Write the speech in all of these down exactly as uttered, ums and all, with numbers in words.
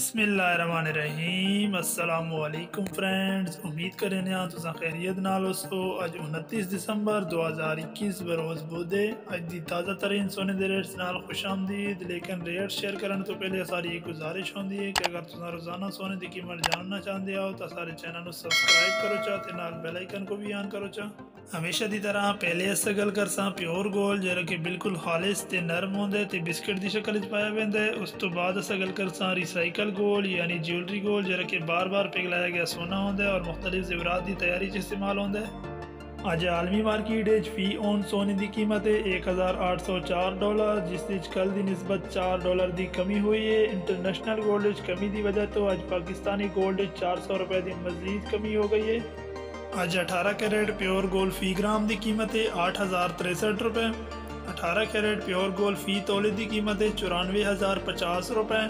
बिस्मिल्लाहिर्रहमानिर्रहीम अस्सलामुअलैकुम फ्रेंड्स, उम्मीद करें ने तुसा खैरियत नाल हो। अज उनतीस दिसंबर दो हज़ार इक्कीस बरोज़ बुधे। अज दी ताज़ा तरीन सोने दे रेट्स नाल खुश आमदीद। लेकिन रेट शेयर करने तो पहले सारी एक गुजारिश होंदी है कि अगर तुसा रोज़ाना सोने की कीमत जानना चाहते हो तो सारे चैनल को सब्सक्राइब करो चा ते नाल बेल आइकन को भी ऑन करो चा। हमेशा की तरह पहले अस गल करसा प्योर गोल्ड जरा कि बिल्कुल खालिस ते नरम होंदे ते बिस्किट की शक्ल च पाया वेंदा है। उस तो बाद अस गल करसा रिसाइकल गोल्ड यानी ज्वेलरी गोल्ड जरा कि बार बार पिघलाया गया सोना होंदा है और मुख्तलिफ ज़ेवरात की तैयारी च इस्तेमाल होंदा है। अज आलमी मार्केट फी ओन सोने की कीमत है एक हज़ार आठ सौ चार डॉलर, जिस कल की निस्बत चार डॉलर की कमी हुई है। इंटरनेशनल गोल्ड कमी की वजह तो अज पाकिस्तानी गोल्ड चार सौ रुपए की मजीद कमी हो गई है। अज अठारह कैरेट प्योर गोल्ड फी ग्राम की कीमत है आठ हज़ार तिरसठ रुपये। अठारह कैरेट प्योर गोल्ड फी तोले की कीमत है चौरानवे हज़ार पचास रुपये।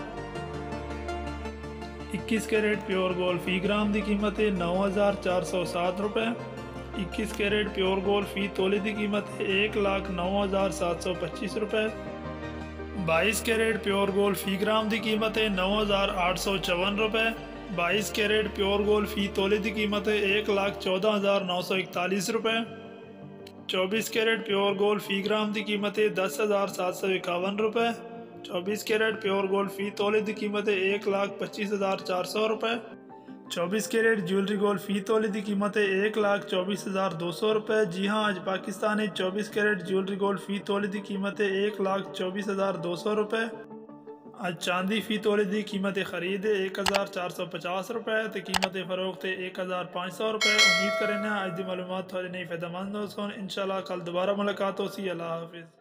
इक्कीस कैरेट प्योर गोल्ड फी ग्राम की कीमत है नौ हज़ार चार सौ सात रुपये। इक्कीस कैरेट प्योर गोल्ड फी तोले की कीमत है एक लाख नौ हज़ार सात सौ पच्चीस रुपये। बाईस कैरेट प्योर गोल्ड फी ग्राम की कीमत है नौ हज़ार आठ सौ चौवन रुपये। बाईस कैरेट प्योर गोल्ड फी तोले की कीमत है एक लाख चौदह हज़ार नौ सौ इकतालीस रुपये। चौबीस कैरेट प्योर गोल्ड फी ग्राम की कीमत है दस हज़ार सात सौ इक्यावन रुपये। चौबीस कैरेट प्योर गोल्ड फी तोले की कीमत है एक लाख पच्चीस हज़ार चार सौ रुपये। चौबीस कैरेट ज्वेलरी गोल्ड फी तोले की कीमत है एक लाख चौबीस हज़ार दो सौ रुपये। जी हाँ, आज पाकिस्तान में चौबीस कैरेट ज्वेलरी गोल्ड फी तोले की कीमत है एक लाख चौबीस हज़ार दो सौ रुपये। आज चांदी फी तोले की कीमत खरीद है एक हज़ार चार सौ पचास रुपये तो कीमत फ़रोख्त है एक हज़ार पाँच सौ रुपये। उम्मीद करें ना आज की मालूमात थोड़ी नहीं फ़ायदेमंद हो। इंशाल्लाह कल दोबारा मुलाकात हो सी। अल्लाह हाफिज़।